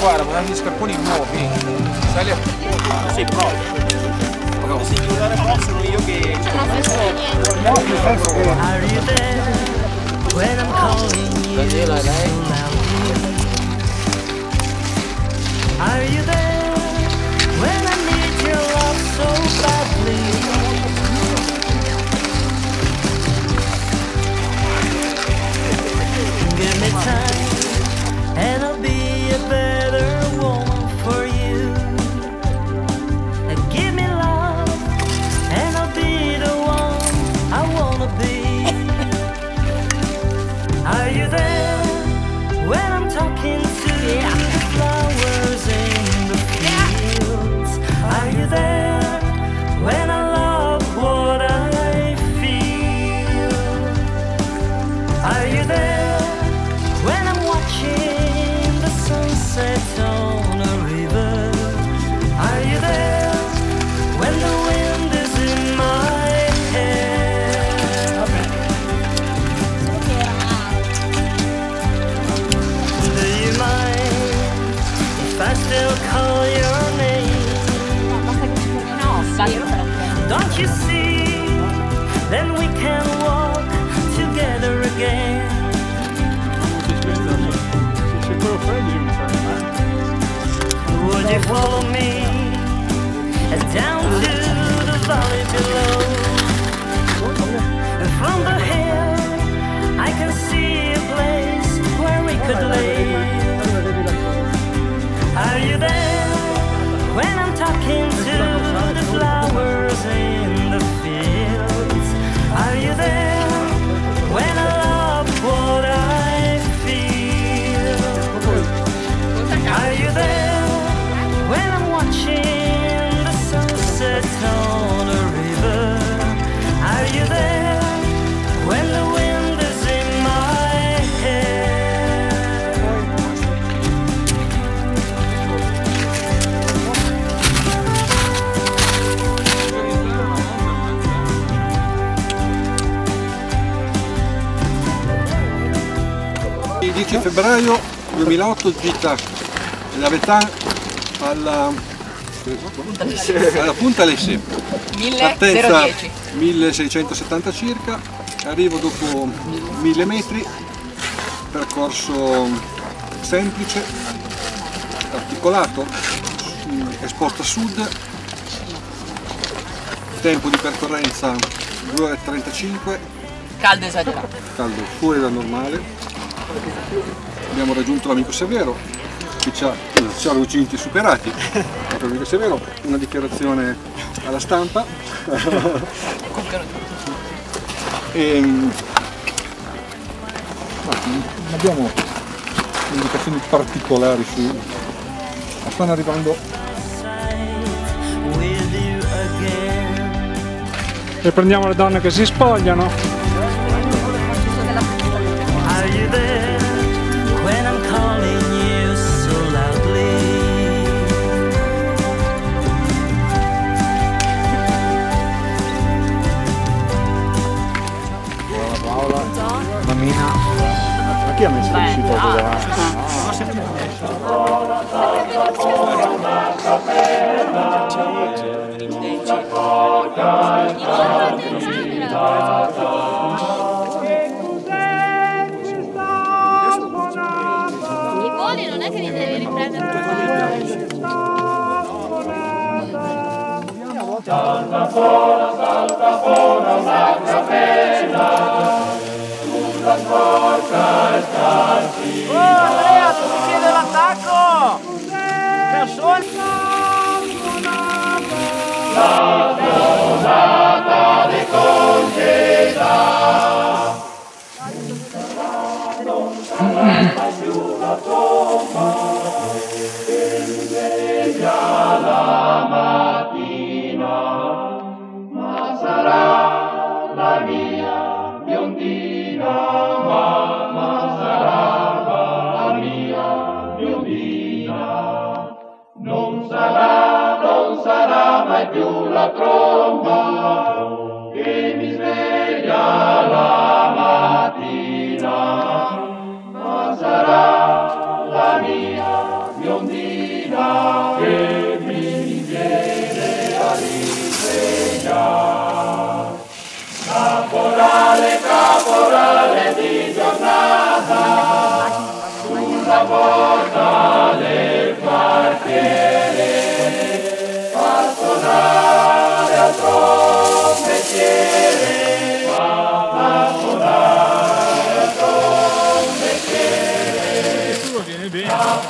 guarda, ma danno gli scarponi nuovi. Sali a... Sei proprio. Se devo dare po' sono io che... Daniela, lei? Are you there when I need your love so badly? Give me time and I'll be a better woman for you. Give me love and I'll be the one I wanna be. Are you there when I'm talking to the flowers in the fields? Are you there when I love what I feel? Are you there when I'm watching the sunset on a river? Are you there when the wind is in my hair? Do you mind if I still call your name? Don't you see? Then we can walk together again. Would you follow me down to the valley below? And from the hill I can see a place where we could live. Are you there when I'm talking to the flowers in the fields? Are you there when I love what I feel? Are you there when I'm watching the sunset on a river? Are you there when the wind is in my hair? Il 10 febbraio 2008 gita l'Avetan alla Punta Lessé, partenza 1670 circa, arrivo dopo 1000 metri, percorso semplice, articolato, esposto a sud, tempo di percorrenza 2 ore e 35, Caldo esagerato. caldo fuori dal normale. Abbiamo raggiunto l'amico Severo che ci ha raggiunti superati. L'amico Severo, una dichiarazione alla stampa. E, non abbiamo indicazioni particolari su. Stanno arrivando. E prendiamo le donne che si spogliano. Are you there when I'm calling you so loudly? Buona Paola, mammina. Ma chi ha messo il cipolle davanti? I voli non è che li devi riprendere per Salta fuori una capella, sulla sporca starci. Oh Andrea, tu mi chiedi l'attacco! La giornata di congeda non sarà mai più la tomba che mi sveglia la mattina, ma sarà la mia biondina, ma sarà la mia biondina, non sarà mai più la tromba che mi sveglia la mattina, ma sarà la mia biondina.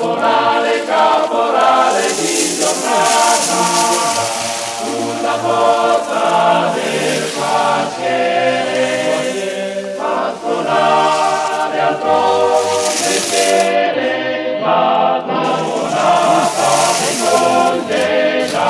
pastorale, caporale di giornata, sulla porta del quartiere, pastorale al provvedere, la donata mi condena.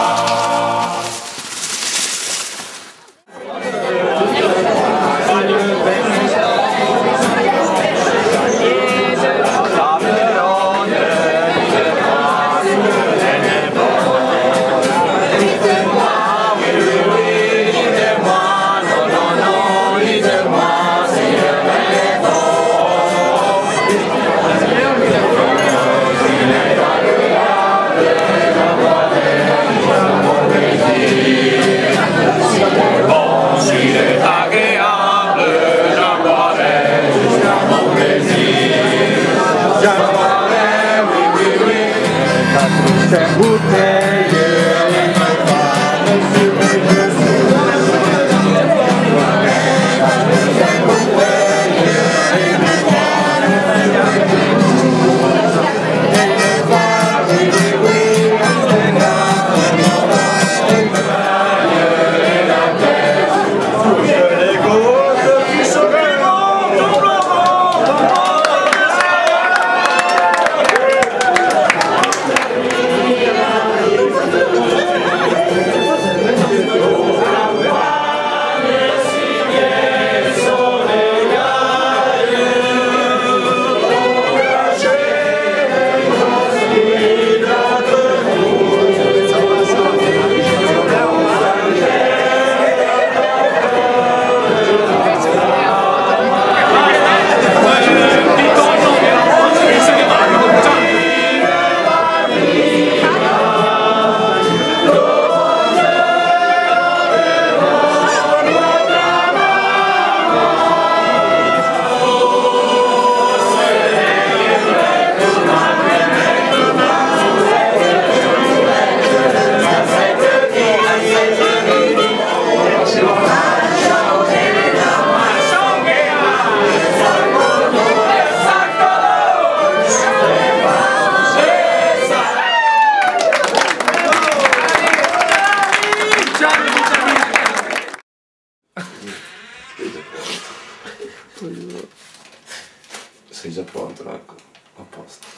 Sei già pronto, ecco, a posto.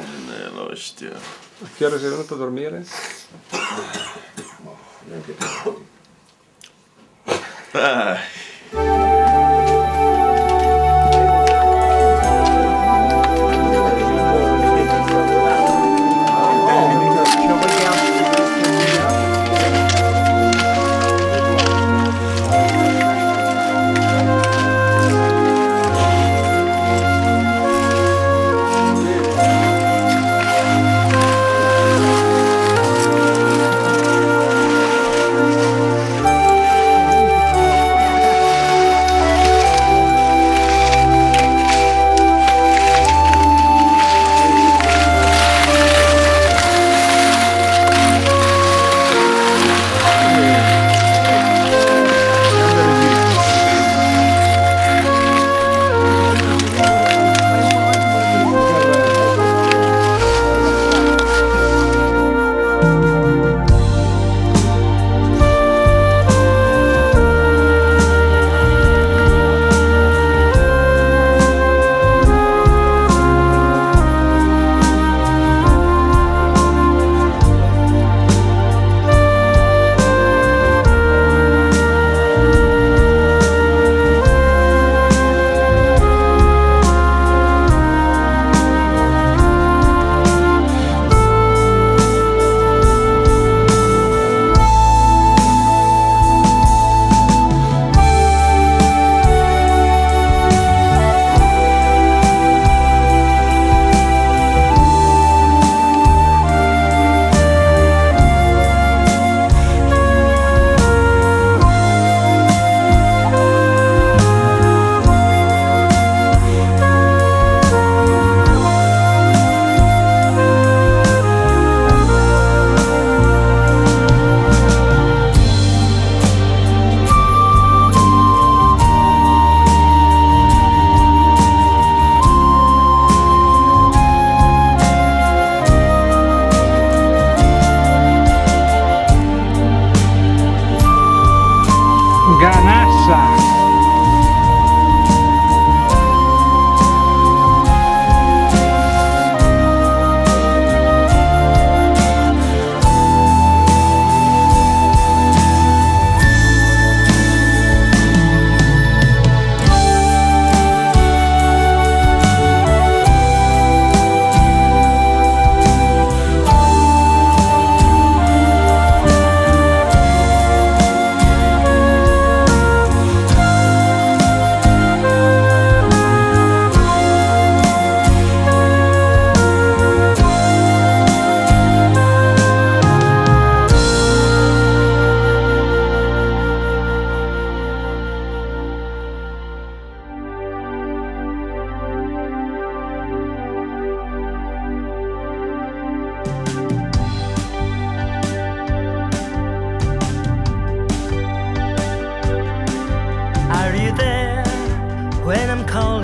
L'ostia. A che ora sei venuto a dormire? No, neanche più.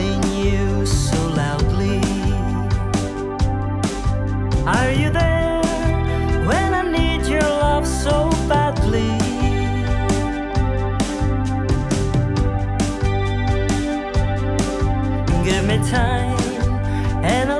calling you so loudly. Are you there when I need your love so badly? Give me time and